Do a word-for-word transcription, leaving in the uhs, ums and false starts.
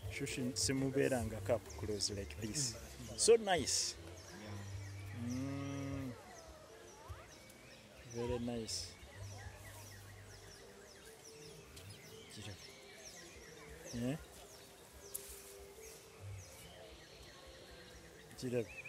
Shushi simuberangako up close like this. So nice. Mm. Very nice. Yeah.